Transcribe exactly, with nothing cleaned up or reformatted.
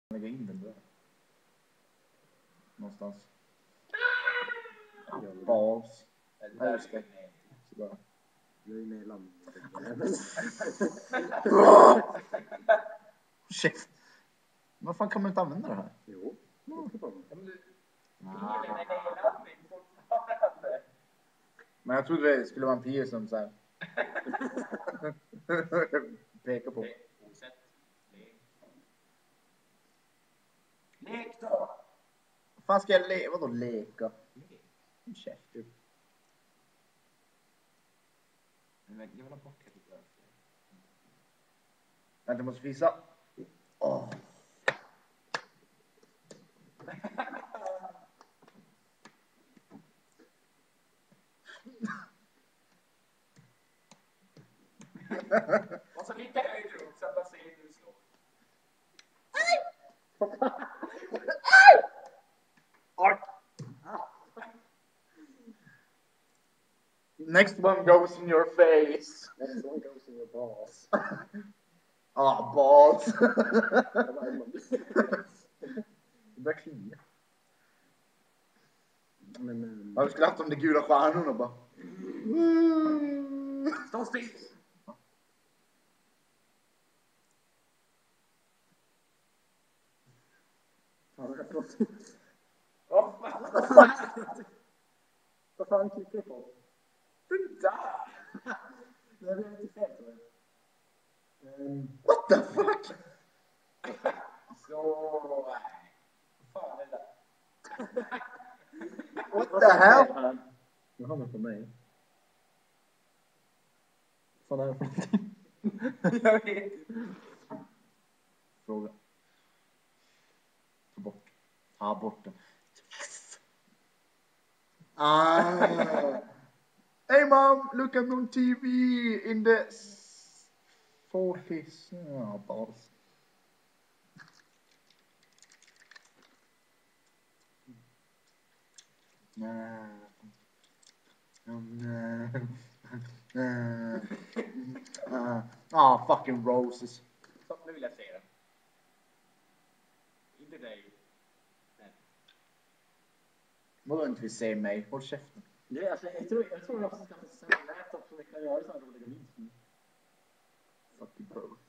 Lägga in den där. Någonstans. Ja, balls. Det där ska jag ner. Sådär. Jag är med i landet. Shit. Vad fan kan man inte använda det här? Jo. Ja, men du... Bilen är nedladdad fortfarande. Men jag trodde det skulle vara en pil som såhär. Pekar på. Osätt. Lek. Lek då! Vad fan ska jag leka? Vadå leka? Lek. Käft typ. Jag vill ha bort det lite. Vänta, jag måste visa. Åh. Och så lite högre upp så att man ser hur du slår. Next one goes in your face. Next one goes in your balls. Ah, balls. Det börjar klia. Men, men... Jag skulle haft om de gula stjärnorna bara. Stå still! Fan, jag pratar. Vad fan? Vad fan klickar du på? Den där! Det blev lite fel tror jag. Um, What the fuck? Så... Vad fan är det där? What the hell? Nu har man på mig. Vad fan är det för någonting? Jag vet inte. Fråga. Ta bort. Ta bort den. Ah. Hey mom, look I'm on T V in the forties. Oh, balls. Nah. Nah. Nah. Ah, oh, fucking roses. Så, nu vill jag se den. Inte dig. Men. Vadå inte vill se mig? Håll käften. Det är, alltså, jag tror jag tror också att jag ska skaffa en laptop som vi kan göra så här roliga videos. Fucking pro.